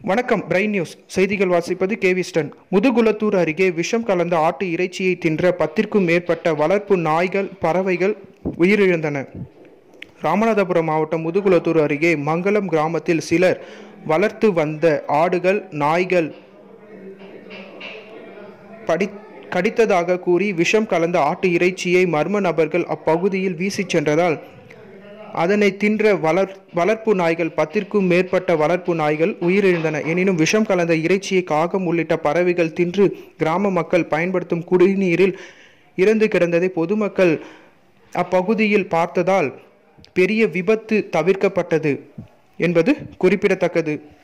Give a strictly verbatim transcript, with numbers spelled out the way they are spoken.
வணக்கம். Brain news செய்திகள் வாசிப்பது கேவிஸ்டன். முதுகுளத்தூர் அருகே விஷம் கலந்த ஆட்டு இறைச்சியை தின்ற பத்திற்கும் மேற்பட்ட வளர்ப்பு நாய்கள், பறவைகள் உயிரிழந்தன. ராமநாதபுரம் மாவட்டம் முதுகுளத்தூர் அருகே மங்கலம் கிராமத்தில் சிலர் வளர்த்து வந்த ஆடுகள், நாய்கள் படி கடித்ததாக கூறி விஷம் கலந்த ஆட்டு இறைச்சியை மர்ம நபர்கள் அப்பகுதியில் வீசிச் சென்றதால் அதனை தின்ற வளர் வளர்ப்பு நாய்கள் பத்திற்கும் மேற்பட்ட வளர்ப்பு நாய்கள் உயிரிழந்தன. எனினும் விஷம் கலந்த இறைச்சியை காகம் உள்ளிட்ட பறவைகள் தின்று கிராம மக்கள் பயன்படுத்தும் குடிநீரில் இறந்து கிடந்ததை பொதுமக்கள் அப்பகுதியில் பார்த்ததால் பெரிய விபத்து தவிர்க்கப்பட்டது என்பது குறிப்பிடத்தக்கது.